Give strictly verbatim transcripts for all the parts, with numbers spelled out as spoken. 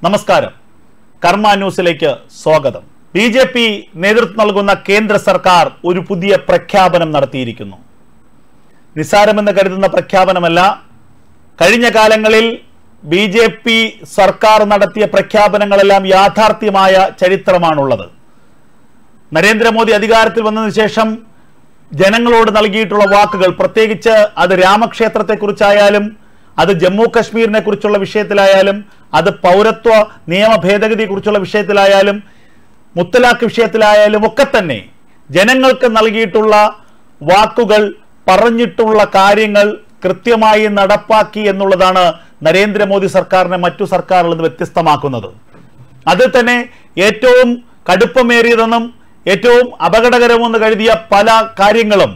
നമസ്കാരം. കർമ്മ ന്യൂസിലേക്ക് സ്വാഗതം. ബി ജെ പി നേതൃത്വം നൽകുന്ന കേന്ദ്ര സർക്കാർ ഒരു പുതിയ പ്രഖ്യാപനം നടത്തിയിരിക്കുന്നു. നിസ്സാരമെന്ന് കരുതുന്ന പ്രഖ്യാപനമല്ല. കഴിഞ്ഞ കാലങ്ങളിൽ ബി ജെ പി സർക്കാർ നടത്തിയ പ്രഖ്യാപനങ്ങളെല്ലാം യാഥാർത്ഥ്യമായ ചരിത്രമാണുള്ളത്. നരേന്ദ്രമോദി അധികാരത്തിൽ വന്നതിന് ശേഷം ജനങ്ങളോട് നൽകിയിട്ടുള്ള വാക്കുകൾ, പ്രത്യേകിച്ച് അത് രാമക്ഷേത്രത്തെക്കുറിച്ചായാലും അത് ജമ്മു കശ്മീരിനെ കുറിച്ചുള്ള വിഷയത്തിലായാലും അത് പൗരത്വ നിയമ ഭേദഗതിയെ കുറിച്ചുള്ള വിഷയത്തിലായാലും മുത്തലാഖ് വിഷയത്തിലായാലും ഒക്കെ തന്നെ ജനങ്ങൾക്ക് നൽകിയിട്ടുള്ള വാക്കുകൾ, പറഞ്ഞിട്ടുള്ള കാര്യങ്ങൾ കൃത്യമായി നടപ്പാക്കി എന്നുള്ളതാണ് നരേന്ദ്രമോദി സർക്കാരിനെ മറ്റു സർക്കാരുകളിൽ നിന്ന് വ്യത്യസ്തമാക്കുന്നത്. അതിൽ തന്നെ ഏറ്റവും കടുപ്പമേറിയതെന്നും ഏറ്റവും അപകടകരമെന്ന് കരുതിയ പല കാര്യങ്ങളും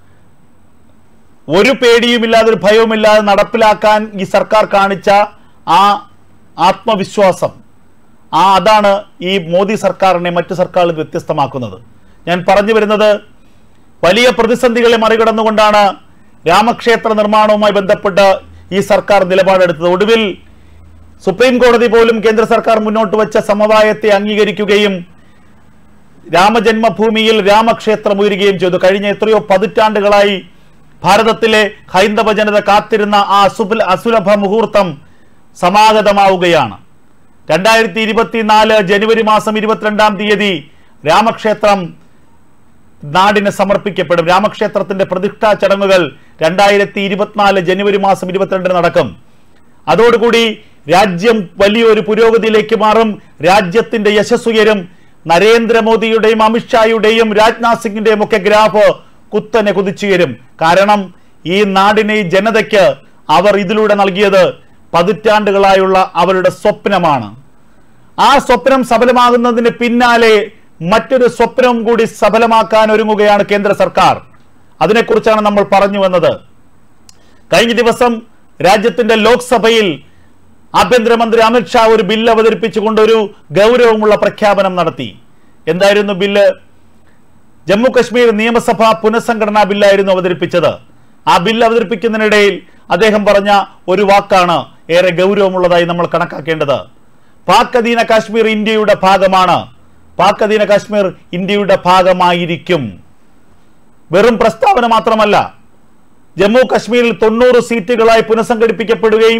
ഒരു പേടിയുമില്ലാതെ ഒരു ഭയവുമില്ലാതെ നടപ്പിലാക്കാൻ ഈ സർക്കാർ കാണിച്ച ആ ആത്മവിശ്വാസം, ആ അതാണ് ഈ മോദി സർക്കാരിനെ മറ്റു സർക്കാരുകളിൽ വ്യത്യസ്തമാക്കുന്നത്. ഞാൻ പറഞ്ഞു വരുന്നത്, വലിയ പ്രതിസന്ധികളെ മറികടന്നുകൊണ്ടാണ് രാമക്ഷേത്ര നിർമ്മാണവുമായി ബന്ധപ്പെട്ട് ഈ സർക്കാർ നിലപാടെടുത്തത്. ഒടുവിൽ സുപ്രീം കോടതി പോലും കേന്ദ്ര സർക്കാർ മുന്നോട്ട് വെച്ച സമവായത്തെ അംഗീകരിക്കുകയും രാമജന്മഭൂമിയിൽ രാമക്ഷേത്രം ഉയരുകയും ചെയ്തു. കഴിഞ്ഞ എത്രയോ പതിറ്റാണ്ടുകളായി ഭാരതത്തിലെ ഹൈന്ദവ ജനത കാത്തിരുന്ന ആ അസുലഭ മുഹൂർത്തം സമാഗതമാവുകയാണ്. രണ്ടായിരത്തി ഇരുപത്തിനാല് ജനുവരി മാസം ഇരുപത്തിരണ്ടാം തീയതി രാമക്ഷേത്രം നാടിന് സമർപ്പിക്കപ്പെടും. രാമക്ഷേത്രത്തിന്റെ പ്രതിഷ്ഠാ ചടങ്ങുകൾ രണ്ടായിരത്തി ഇരുപത്തിനാല് ജനുവരി മാസം ഇരുപത്തിരണ്ടിന് നടക്കും. അതോടുകൂടി രാജ്യം വലിയൊരു പുരോഗതിയിലേക്ക് മാറും. രാജ്യത്തിന്റെ യശസ്സുയരും. നരേന്ദ്രമോദിയുടെയും അമിത്ഷായുടെയും രാജ്നാഥ് സിംഗിന്റെയും ഒക്കെ ഗ്രാഫ് കുത്തനെ കുതിച്ചുയരും. കാരണം ഈ നാടിനെ, ഈ ജനതയ്ക്ക് അവർ ഇതിലൂടെ നൽകിയത് പതിറ്റാണ്ടുകളായുള്ള അവരുടെ സ്വപ്നമാണ്. ആ സ്വപ്നം സഫലമാകുന്നതിന് പിന്നാലെ മറ്റൊരു സ്വപ്നവും കൂടി സഫലമാക്കാൻ ഒരുങ്ങുകയാണ് കേന്ദ്ര സർക്കാർ. അതിനെക്കുറിച്ചാണ് നമ്മൾ പറഞ്ഞു വന്നത്. കഴിഞ്ഞ ദിവസം രാജ്യത്തിന്റെ ലോക്സഭയിൽ ആഭ്യന്തരമന്ത്രി അമിത്ഷാ ഒരു ബില്ല് അവതരിപ്പിച്ചുകൊണ്ട് ഒരു ഗൗരവമുള്ള പ്രഖ്യാപനം നടത്തി. എന്തായിരുന്നു ബില്ല്? ജമ്മു കശ്മീർ നിയമസഭാ പുനഃസംഘടനാ ബില്ലായിരുന്നു അവതരിപ്പിച്ചത്. ആ ബില്ല് അവതരിപ്പിക്കുന്നതിനിടയിൽ അദ്ദേഹം പറഞ്ഞ ഒരു വാക്കാണ് ഏറെ ഗൗരവമുള്ളതായി നമ്മൾ കണക്കാക്കേണ്ടത്. പാക് അധീന കാശ്മീർ ഇന്ത്യയുടെ ഭാഗമാണ്. പാക് അധീന കാശ്മീർ ഇന്ത്യയുടെ ഭാഗമായിരിക്കും. വെറും പ്രസ്താവന മാത്രമല്ല, ജമ്മു കശ്മീരിൽ തൊണ്ണൂറ് സീറ്റുകളായി പുനഃസംഘടിപ്പിക്കപ്പെടുകയും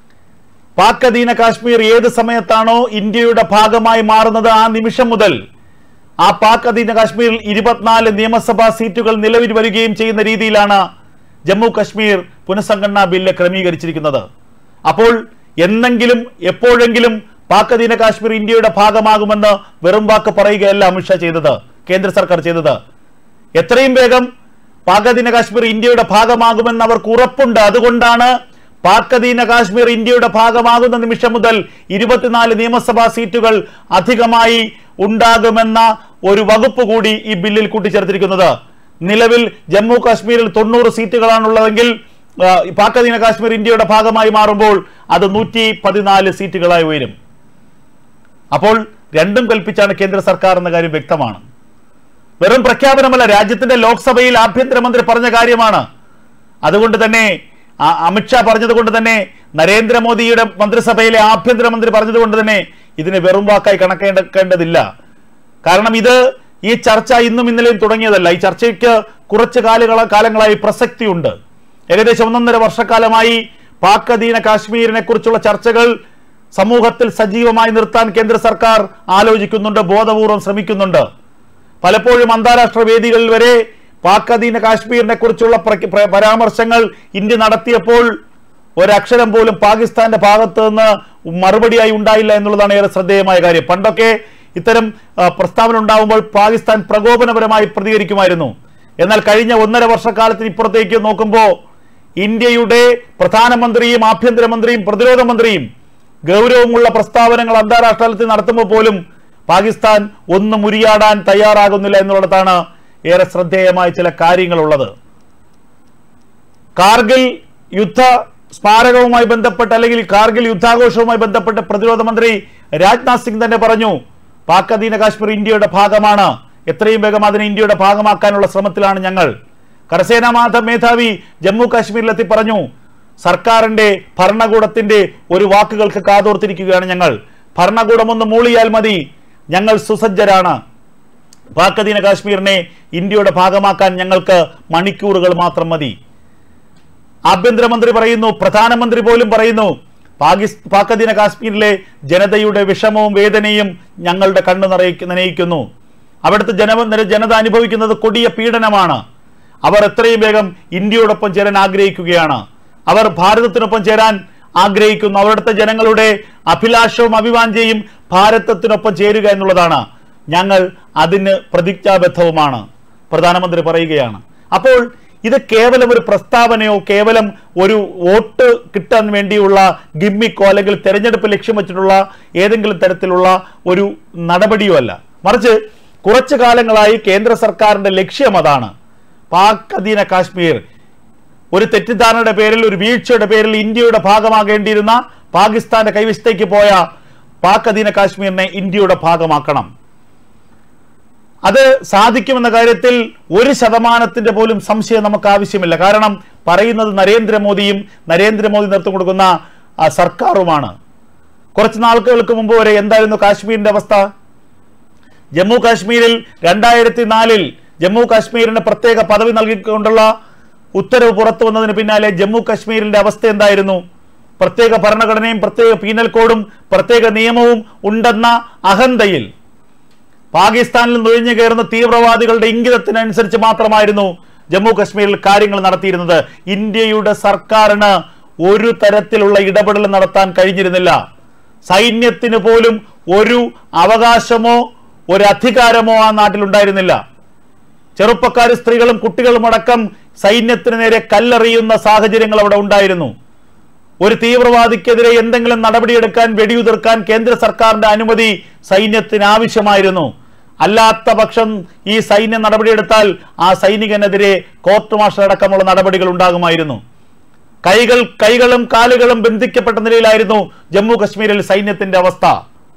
പാക് അധീന കാശ്മീർ ഏത് സമയത്താണോ ഇന്ത്യയുടെ ഭാഗമായി മാറുന്നത് ആ നിമിഷം മുതൽ ആ പാക് അധീന കാശ്മീരിൽ ഇരുപത്തിനാല് നിയമസഭാ സീറ്റുകൾ നിലവിൽ വരികയും ചെയ്യുന്ന രീതിയിലാണ് ജമ്മു കശ്മീർ പുനഃസംഘടനാ ബില്ല് ക്രമീകരിച്ചിരിക്കുന്നത്. അപ്പോൾ എന്നെങ്കിലും എപ്പോഴെങ്കിലും പാക് അധീന കാശ്മീർ ഇന്ത്യയുടെ ഭാഗമാകുമെന്ന് വെറും വാക്ക് പറയുകയല്ല അമിത്ഷാ ചെയ്തത്, കേന്ദ്ര സർക്കാർ ചെയ്തത്. എത്രയും വേഗം പാക് അധീന കാശ്മീർ ഇന്ത്യയുടെ ഭാഗമാകുമെന്ന് അവർക്ക് ഉറപ്പുണ്ട്. അതുകൊണ്ടാണ് പാക് അധീന കാശ്മീർ ഇന്ത്യയുടെ ഭാഗമാകുന്ന നിമിഷം മുതൽ ഇരുപത്തിനാല് നിയമസഭാ സീറ്റുകൾ അധികമായി ഉണ്ടാകുമെന്ന ഒരു വകുപ്പ് കൂടി ഈ ബില്ലിൽ കൂട്ടിച്ചേർത്തിരിക്കുന്നത്. നിലവിൽ ജമ്മു കാശ്മീരിൽ തൊണ്ണൂറ് സീറ്റുകളാണുള്ളതെങ്കിൽ പാക് അധീന കാശ്മീർ ഇന്ത്യയുടെ ഭാഗമായി മാറുമ്പോൾ അത് നൂറ്റി പതിനാല് സീറ്റുകളായി ഉയരും. അപ്പോൾ രണ്ടും കൽപ്പിച്ചാണ് കേന്ദ്ര സർക്കാർ എന്ന കാര്യം വ്യക്തമാണ്. വെറും പ്രഖ്യാപനമല്ല, രാജ്യത്തിന്റെ ലോക്സഭയിൽ ആഭ്യന്തരമന്ത്രി പറഞ്ഞ കാര്യമാണ്. അതുകൊണ്ട് തന്നെ അമിത്ഷാ പറഞ്ഞത് കൊണ്ട് തന്നെ, നരേന്ദ്രമോദിയുടെ മന്ത്രിസഭയിലെ ആഭ്യന്തരമന്ത്രി പറഞ്ഞതുകൊണ്ട് തന്നെ ഇതിനെ വെറും വാക്കായി കണക്കേണ്ടതില്ല. കാരണം ഇത് ഈ ചർച്ച ഇന്നും ഇന്നലെയും തുടങ്ങിയതല്ല. ഈ ചർച്ചയ്ക്ക് കുറച്ച് കാലങ്ങള കാലങ്ങളായി പ്രസക്തിയുണ്ട്. ഏകദേശം ഒന്നൊന്നര വർഷക്കാലമായി പാക് അധീന കാശ്മീരിനെ കുറിച്ചുള്ള ചർച്ചകൾ സമൂഹത്തിൽ സജീവമായി നിർത്താൻ കേന്ദ്ര സർക്കാർ ആലോചിക്കുന്നുണ്ട്, ബോധപൂർവം ശ്രമിക്കുന്നുണ്ട്. പലപ്പോഴും അന്താരാഷ്ട്ര വേദികളിൽ വരെ പാക് അധീന കാശ്മീരിനെ കുറിച്ചുള്ള പരാമർശങ്ങൾ ഇന്ത്യ നടത്തിയപ്പോൾ ഒരക്ഷരം പോലും പാകിസ്ഥാന്റെ ഭാഗത്ത് നിന്ന് മറുപടിയായി ഉണ്ടായില്ല എന്നുള്ളതാണ് ഏറെ ശ്രദ്ധേയമായ കാര്യം. പണ്ടൊക്കെ ഇത്തരം പ്രസ്താവന ഉണ്ടാവുമ്പോൾ പാകിസ്ഥാൻ പ്രകോപനപരമായി പ്രതികരിക്കുമായിരുന്നു. എന്നാൽ കഴിഞ്ഞ ഒന്നര വർഷക്കാലത്തിന് ഇപ്പുറത്തേക്ക് നോക്കുമ്പോൾ ഇന്ത്യയുടെ പ്രധാനമന്ത്രിയും ആഭ്യന്തരമന്ത്രിയും പ്രതിരോധ മന്ത്രിയും ഗൗരവമുള്ള പ്രസ്താവനകൾ അന്താരാഷ്ട്ര തലത്തിൽ നടത്തുമ്പോൾ പോലും പാകിസ്ഥാൻ ഒന്നും ഉരിയാടാൻ തയ്യാറാകുന്നില്ല എന്നുള്ളതാണ് ഏറെ ശ്രദ്ധേയമായ ചില കാര്യങ്ങളുള്ളത്. കാർഗിൽ യുദ്ധ സ്മാരകവുമായി ബന്ധപ്പെട്ട് അല്ലെങ്കിൽ കാർഗിൽ യുദ്ധാഘോഷവുമായി ബന്ധപ്പെട്ട് പ്രതിരോധ മന്ത്രി രാജ്നാഥ് സിംഗ് തന്നെ പറഞ്ഞു, പാക് അധീന കാശ്മീർ ഇന്ത്യയുടെ ഭാഗമാണ്. എത്രയും വേഗം അതിനെ ഇന്ത്യയുടെ ഭാഗമാക്കാനുള്ള ശ്രമത്തിലാണ് ഞങ്ങൾ. കരസേനാ മേധാവി ജമ്മു കാശ്മീരിലെത്തി പറഞ്ഞു, സർക്കാരിന്റെ ഭരണകൂടത്തിന്റെ ഒരു വാക്കുകൾക്ക് കാതോർത്തിരിക്കുകയാണ് ഞങ്ങൾ. ഭരണകൂടം ഒന്ന് മൂളിയാൽ മതി, ഞങ്ങൾ സുസജ്ജരാണ്. പാക് അധീന കാശ്മീരിനെ ഇന്ത്യയുടെ ഭാഗമാക്കാൻ ഞങ്ങൾക്ക് മണിക്കൂറുകൾ മാത്രം മതി. ആഭ്യന്തരമന്ത്രി പറയുന്നു, പ്രധാനമന്ത്രി പോലും പറയുന്നു, പാകിസ് പാക് അധീന കാശ്മീരിലെ ജനതയുടെ വിഷമവും വേദനയും ഞങ്ങളുടെ കണ്ണു നിറയ്ക്ക് നനയിക്കുന്നു. അവിടുത്തെ ജന ജനത അനുഭവിക്കുന്നത് കൊടിയ പീഡനമാണ്. അവർ എത്രയും വേഗം ഇന്ത്യയോടൊപ്പം ചേരാൻ ആഗ്രഹിക്കുകയാണ്. അവർ ഭാരതത്തിനൊപ്പം ചേരാൻ ആഗ്രഹിക്കുന്നു. അവിടുത്തെ ജനങ്ങളുടെ അഭിലാഷവും അഭിവാഞ്ചയും ഭാരതത്തിനൊപ്പം ചേരുക എന്നുള്ളതാണ്. ഞങ്ങൾ അതിന് പ്രതിജ്ഞാബദ്ധവുമാണ്, പ്രധാനമന്ത്രി പറയുകയാണ്. അപ്പോൾ ഇത് കേവലം ഒരു പ്രസ്താവനയോ കേവലം ഒരു വോട്ട് കിട്ടാൻ വേണ്ടിയുള്ള ഗിമ്മിക്കോ അല്ലെങ്കിൽ തെരഞ്ഞെടുപ്പ് ലക്ഷ്യം വെച്ചിട്ടുള്ള ഏതെങ്കിലും തരത്തിലുള്ള ഒരു നടപടിയോ അല്ല. മറിച്ച് കുറച്ചു കാലങ്ങളായി കേന്ദ്ര സർക്കാരിന്റെ ലക്ഷ്യം അതാണ്. പാക് അധീന കാശ്മീർ ഒരു തെറ്റിദ്ധാരണയുടെ പേരിൽ, ഒരു വീഴ്ചയുടെ പേരിൽ ഇന്ത്യയുടെ ഭാഗമാകേണ്ടിയിരുന്ന പാകിസ്ഥാന്റെ കൈവശത്തേക്ക് പോയ പാക് അധീന കാശ്മീരിനെ ഇന്ത്യയുടെ ഭാഗമാക്കണം. അത് സാധിക്കുമെന്ന കാര്യത്തിൽ ഒരു ശതമാനത്തിന്റെ പോലും സംശയം നമുക്ക് ആവശ്യമില്ല. കാരണം പറയുന്നത് നരേന്ദ്രമോദിയും നരേന്ദ്രമോദി നേതൃത്വം കൊടുക്കുന്ന സർക്കാരുമാണ്. കുറച്ച് നാളുകൾക്ക് മുമ്പ് വരെ എന്തായിരുന്നു കാശ്മീരിന്റെ അവസ്ഥ? ജമ്മു കാശ്മീരിൽ രണ്ടായിരത്തി നാലിൽ ജമ്മു കാശ്മീരിന് പ്രത്യേക പദവി നൽകിക്കൊണ്ടുള്ള ഉത്തരവ് പുറത്തു വന്നതിന് പിന്നാലെ ജമ്മു കാശ്മീരിന്റെ അവസ്ഥ എന്തായിരുന്നു? പ്രത്യേക ഭരണഘടനയും പ്രത്യേക പീനൽ കോഡും പ്രത്യേക നിയമവും ഉണ്ടെന്ന അഹന്തയിൽ പാകിസ്ഥാനിൽ നുഴഞ്ഞു കയറുന്ന തീവ്രവാദികളുടെ ഇംഗിതത്തിനനുസരിച്ച് മാത്രമായിരുന്നു ജമ്മു കാശ്മീരിൽ കാര്യങ്ങൾ നടത്തിയിരുന്നത്. ഇന്ത്യയുടെ സർക്കാരിന് ഒരു തരത്തിലുള്ള ഇടപെടൽ നടത്താൻ കഴിഞ്ഞിരുന്നില്ല. സൈന്യത്തിന് പോലും ഒരു അവകാശമോ ഒരു അധികാരമോ ആ നാട്ടിലുണ്ടായിരുന്നില്ല. ചെറുപ്പക്കാരും സ്ത്രീകളും കുട്ടികളും അടക്കം സൈന്യത്തിന് നേരെ കല്ലെറിയുന്ന സാഹചര്യങ്ങൾ അവിടെ ഉണ്ടായിരുന്നു. ഒരു തീവ്രവാദിക്കെതിരെ എന്തെങ്കിലും നടപടിയെടുക്കാൻ, വെടിയുതിർക്കാൻ കേന്ദ്ര സർക്കാരിന്റെ അനുമതി സൈന്യത്തിന് ആവശ്യമായിരുന്നു. അല്ലാത്ത പക്ഷം ഈ സൈന്യം നടപടിയെടുത്താൽ ആ സൈനികനെതിരെ കോർട്ട് മാർഷൽ അടക്കമുള്ള നടപടികൾ ഉണ്ടാകുമായിരുന്നു. കൈകൾ കൈകളും കാലുകളും ബന്ധിക്കപ്പെട്ട നിലയിലായിരുന്നു ജമ്മു കശ്മീരിൽ സൈന്യത്തിന്റെ അവസ്ഥ.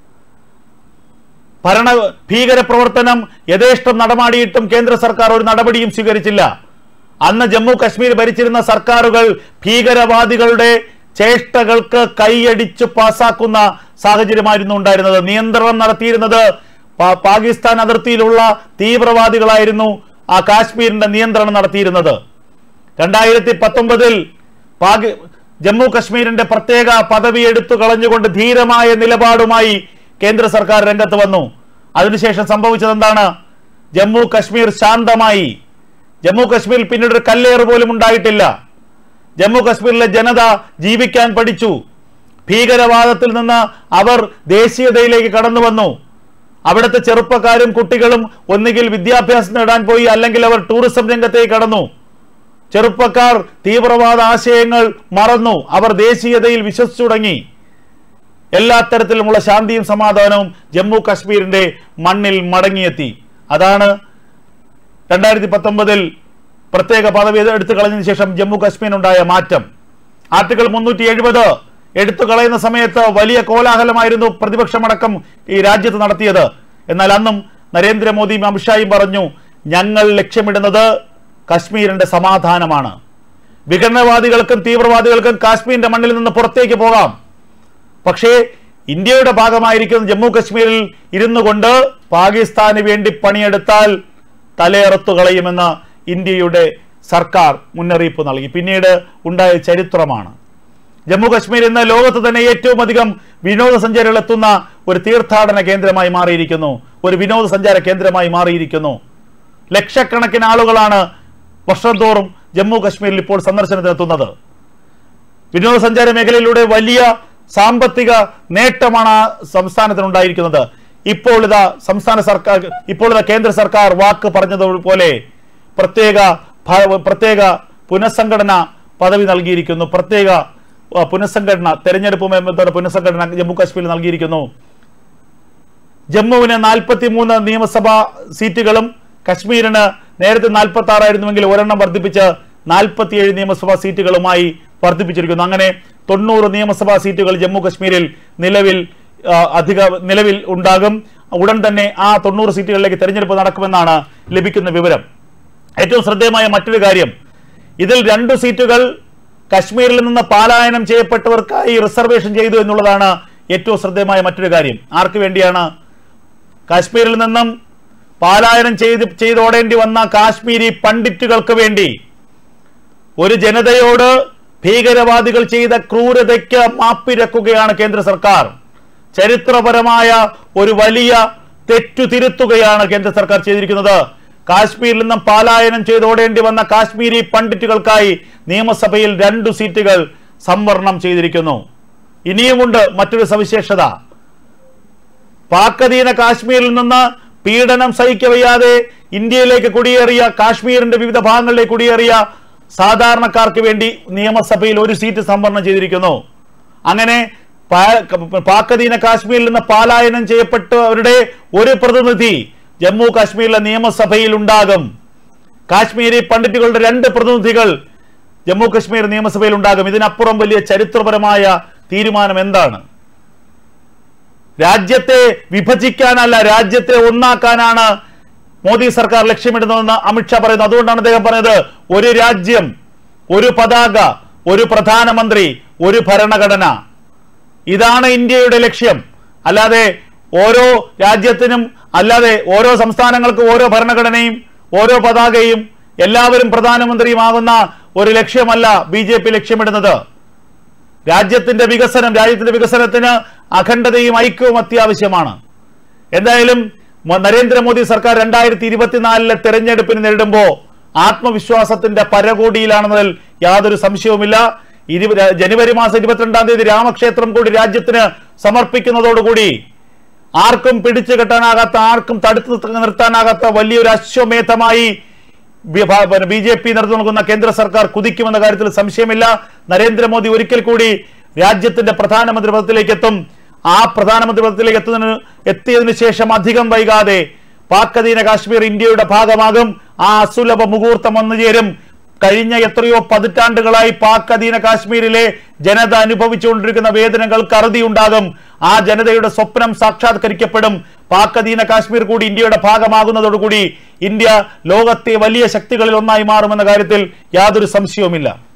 ഭരണ ഭീകര പ്രവർത്തനം യഥേഷ്ടം നടമാടിയിട്ടും കേന്ദ്ര സർക്കാർ ഒരു നടപടിയും സ്വീകരിച്ചില്ല. അന്ന് ജമ്മു കശ്മീർ ഭരിച്ചിരുന്ന സർക്കാരുകൾ ഭീകരവാദികളുടെ ചേഷ്ടകൾക്ക് കൈയടിച്ച് പാസാക്കുന്ന സാഹചര്യമായിരുന്നു ഉണ്ടായിരുന്നത്. നിയന്ത്രണം നടത്തിയിരുന്നത് പാകിസ്ഥാൻ അതിർത്തിയിലുള്ള തീവ്രവാദികളായിരുന്നു. ആ കാശ്മീരിന്റെ നിയന്ത്രണം നടത്തിയിരുന്നത്. രണ്ടായിരത്തി പത്തൊമ്പതിൽ പാകി ജമ്മു കശ്മീരിന്റെ പ്രത്യേക പദവി എടുത്തു കളഞ്ഞുകൊണ്ട് ധീരമായ നിലപാടുമായി കേന്ദ്ര സർക്കാർ രംഗത്ത് വന്നു. അതിനുശേഷം സംഭവിച്ചത് എന്താണ്? ജമ്മു കശ്മീർ ശാന്തമായി. ജമ്മു കശ്മീരിൽ പിന്നീട് ഒരു കല്ലേറ് പോലും ഉണ്ടായിട്ടില്ല. ജമ്മു കശ്മീരിലെ ജനത ജീവിക്കാൻ പഠിച്ചു. ഭീകരവാദത്തിൽ നിന്ന് അവർ ദേശീയതയിലേക്ക് കടന്നു വന്നു. അവിടുത്തെ ചെറുപ്പക്കാരും കുട്ടികളും ഒന്നുകിൽ വിദ്യാഭ്യാസം നേടാൻ പോയി, അല്ലെങ്കിൽ അവർ ടൂറിസം രംഗത്തേക്ക് കടന്നു. ചെറുപ്പക്കാർ തീവ്രവാദ ആശയങ്ങൾ മറന്നു. അവർ ദേശീയതയിൽ വിശ്വസിച്ചു തുടങ്ങി. എല്ലാ തരത്തിലുമുള്ള ശാന്തിയും സമാധാനവും ജമ്മു കാശ്മീരിന്റെ മണ്ണിൽ മടങ്ങിയെത്തി. അതാണ് രണ്ടായിരത്തി പത്തൊമ്പതിൽ പ്രത്യേക പദവി എടുത്തു കളഞ്ഞതിന് ശേഷം ജമ്മു കാശ്മീരിനുണ്ടായ മാറ്റം. ആർട്ടിക്കിൾ മുന്നൂറ്റി എഴുപത് എടുത്തു കളയുന്ന സമയത്ത് വലിയ കോലാഹലമായിരുന്നു പ്രതിപക്ഷമടക്കം ഈ രാജ്യത്ത് നടത്തിയത്. എന്നാൽ അന്നും നരേന്ദ്രമോദിയും അമിത്ഷായും പറഞ്ഞു, ഞങ്ങൾ ലക്ഷ്യമിടുന്നത് കശ്മീരിന്റെ സമാധാനമാണ്. വിഘടനവാദികൾക്കും തീവ്രവാദികൾക്കും കാശ്മീരിന്റെ മണ്ണിൽ നിന്ന് പുറത്തേക്ക് പോകാം, പക്ഷേ ഇന്ത്യയുടെ ഭാഗമായിരിക്കുന്ന ജമ്മു കശ്മീരിൽ ഇരുന്നു കൊണ്ട് പാകിസ്ഥാന് വേണ്ടി പണിയെടുത്താൽ തലയറുത്തു കളയുമെന്ന് ഇന്ത്യയുടെ സർക്കാർ മുന്നറിയിപ്പ് നൽകി. പിന്നീട് ഉണ്ടായ ചരിത്രമാണ്. ജമ്മു കശ്മീർ ഇന്ന് ലോകത്ത് തന്നെ ഏറ്റവും അധികം വിനോദസഞ്ചാരികൾ എത്തുന്ന ഒരു തീർത്ഥാടന കേന്ദ്രമായി മാറിയിരിക്കുന്നു, ഒരു വിനോദസഞ്ചാര കേന്ദ്രമായി മാറിയിരിക്കുന്നു. ലക്ഷക്കണക്കിന് ആളുകളാണ് വർഷം തോറും ജമ്മു കശ്മീരിൽ ഇപ്പോൾ സന്ദർശനത്തിനെത്തുന്നത്. വിനോദസഞ്ചാര മേഖലയിലൂടെ വലിയ സാമ്പത്തിക നേട്ടമാണ് ആ സംസ്ഥാനത്തിനുണ്ടായിരിക്കുന്നത്. ഇപ്പോൾ ഇതാ സംസ്ഥാന സർക്കാർ ഇപ്പോൾ ഇതാ കേന്ദ്ര സർക്കാർ വാക്ക് പറഞ്ഞതുപോലെ പ്രത്യേക പ്രത്യേക പുനഃസംഘടന പദവി നൽകിയിരിക്കുന്നു. പ്രത്യേക പുനഃസംഘടന തെരഞ്ഞെടുപ്പുമായി ബന്ധപ്പെട്ട പുനഃസംഘടന ജമ്മു കാശ്മീരിൽ നൽകിയിരിക്കുന്നു. ജമ്മുവിന് നാൽപ്പത്തി മൂന്ന് നിയമസഭാ സീറ്റുകളും കശ്മീരിന് നേരത്തെ നാൽപ്പത്തി ആറായിരുന്നുവെങ്കിൽ ഒരെണ്ണം വർദ്ധിപ്പിച്ച് നാൽപ്പത്തിയേഴ് നിയമസഭാ സീറ്റുകളുമായി വർദ്ധിപ്പിച്ചിരിക്കുന്നു. അങ്ങനെ തൊണ്ണൂറ് നിയമസഭാ സീറ്റുകൾ ജമ്മു കശ്മീരിൽ നിലവിൽ അധിക നിലവിൽ ഉണ്ടാകും. ഉടൻ തന്നെ ആ തൊണ്ണൂറ് സീറ്റുകളിലേക്ക് തെരഞ്ഞെടുപ്പ് നടക്കുമെന്നാണ് ലഭിക്കുന്ന വിവരം. ഏറ്റവും ശ്രദ്ധേയമായ മറ്റൊരു കാര്യം, ഇതിൽ രണ്ടു സീറ്റുകൾ കശ്മീരിൽ നിന്ന് പലായനം ചെയ്യപ്പെട്ടവർക്കായി റിസർവേഷൻ ചെയ്തു എന്നുള്ളതാണ് ഏറ്റവും ശ്രദ്ധേയമായ മറ്റൊരു കാര്യം. ആർക്ക് വേണ്ടിയാണ്? കാശ്മീരിൽ നിന്നും പലായനം ചെയ്ത് ചെയ്തോടേണ്ടി വന്ന കാശ്മീരി പണ്ഡിറ്റുകൾക്ക് വേണ്ടി ഒരു ജനതയോട് ഭീകരവാദികൾ ചെയ്ത ക്രൂരതയ്ക്ക് മാപ്പിരക്കുകയാണ് കേന്ദ്ര സർക്കാർ. ചരിത്രപരമായ ഒരു വലിയ തെറ്റു തിരുത്തുകയാണ് കേന്ദ്ര സർക്കാർ ചെയ്തിരിക്കുന്നത്. കാശ്മീരിൽ നിന്നും പലായനം ചെയ്തോടേണ്ടി വന്ന കാശ്മീരി പണ്ഡിറ്റുകൾക്കായി നിയമസഭയിൽ രണ്ടു സീറ്റുകൾ സംവരണം ചെയ്തിരിക്കുന്നു. ഇനിയുമുണ്ട് മറ്റൊരു സവിശേഷത. പാക്-അധീന കാശ്മീരിൽ നിന്ന് പീഡനം സഹിക്കവയ്യാതെ ഇന്ത്യയിലേക്ക് കുടിയേറിയ, കാശ്മീരിന്റെ വിവിധ ഭാഗങ്ങളിലേക്ക് കുടിയേറിയ സാധാരണക്കാർക്ക് വേണ്ടി നിയമസഭയിൽ ഒരു സീറ്റ് സംവരണം ചെയ്തിരിക്കുന്നു. അങ്ങനെ പാക്-അധീന കാശ്മീരിൽ നിന്ന് പലായനം ചെയ്യപ്പെട്ടവരുടെ ഒരു പ്രതിനിധി ജമ്മു കാശ്മീരിലെ നിയമസഭയിൽ ഉണ്ടാകും. കാശ്മീരി പണ്ഡിറ്റുകളുടെ രണ്ട് പ്രതിനിധികൾ ജമ്മു കാശ്മീർ നിയമസഭയിൽ ഉണ്ടാകും. ഇതിനപ്പുറം വലിയ ചരിത്രപരമായ തീരുമാനം എന്താണ്? രാജ്യത്തെ വിഭജിക്കാനല്ല, രാജ്യത്തെ ഒന്നാക്കാനാണ് മോദി സർക്കാർ ലക്ഷ്യമിടുന്നതെന്ന് അമിത്ഷാ പറയുന്നു. അതുകൊണ്ടാണ് അദ്ദേഹം പറഞ്ഞത് ഒരു രാജ്യം, ഒരു പതാക, ഒരു പ്രധാനമന്ത്രി, ഒരു ഭരണഘടന. ഇതാണ് ഇന്ത്യയുടെ ലക്ഷ്യം. അല്ലാതെ ഓരോ രാജ്യത്തിനും, അല്ലാതെ ഓരോ സംസ്ഥാനങ്ങൾക്കും ഓരോ ഭരണഘടനയും ഓരോ പതാകയും എല്ലാവരും പ്രധാനമന്ത്രിയുമാകുന്ന ഒരു ലക്ഷ്യമല്ല ബി ജെ പി ലക്ഷ്യമിടുന്നത്. രാജ്യത്തിന്റെ വികസനം, രാജ്യത്തിന്റെ വികസനത്തിന് അഖണ്ഡതയും ഐക്യവും അത്യാവശ്യമാണ്. എന്തായാലും നരേന്ദ്രമോദി സർക്കാർ രണ്ടായിരത്തി ഇരുപത്തിനാലിലെ തെരഞ്ഞെടുപ്പിന് നേരിടുമ്പോൾ ആത്മവിശ്വാസത്തിന്റെ പരകോടിയിലാണെന്നതിൽ യാതൊരു സംശയവുമില്ല. ജനുവരി മാസം ഇരുപത്തിരണ്ടാം തീയതി രാമക്ഷേത്രം കൂടി രാജ്യത്തിന് സമർപ്പിക്കുന്നതോടുകൂടി ആർക്കും പിടിച്ചു കെട്ടാനാകാത്ത, ആർക്കും തടുത്തു നിർത്താനാകാത്ത വലിയൊരു അശ്വമേധമായി ബി ജെ പി നേതൃത്വം നൽകുന്ന കേന്ദ്ര സർക്കാർ കുതിക്കുമെന്ന കാര്യത്തിൽ സംശയമില്ല. നരേന്ദ്രമോദി ഒരിക്കൽ കൂടി രാജ്യത്തിന്റെ പ്രധാനമന്ത്രി പദത്തിലേക്ക് എത്തും. ആ പ്രധാനമന്ത്രി പദത്തിലേക്ക് എത്തുന്നതിന് എത്തിയതിനു ശേഷം അധികം വൈകാതെ പാക്-അധീന കാശ്മീർ ഇന്ത്യയുടെ ഭാഗമാകും. ആ അസുലഭ മുഹൂർത്തം വന്നുചേരും. കഴിഞ്ഞ എത്രയോ പതിറ്റാണ്ടുകളായി പാക്-അധീന കാശ്മീരിലെ ജനത അനുഭവിച്ചുകൊണ്ടിരിക്കുന്ന വേദനകൾക്ക് അറുതിയുണ്ടാകും. ആ ജനതയുടെ സ്വപ്നം സാക്ഷാത്കരിക്കപ്പെടും. പാക്-അധീന കാശ്മീർ കൂടി ഇന്ത്യയുടെ ഭാഗമാകുന്നതോടുകൂടി ഇന്ത്യ ലോകത്തെ വലിയ ശക്തികളിൽ ഒന്നായി മാറുമെന്ന കാര്യത്തിൽ യാതൊരു സംശയവുമില്ല.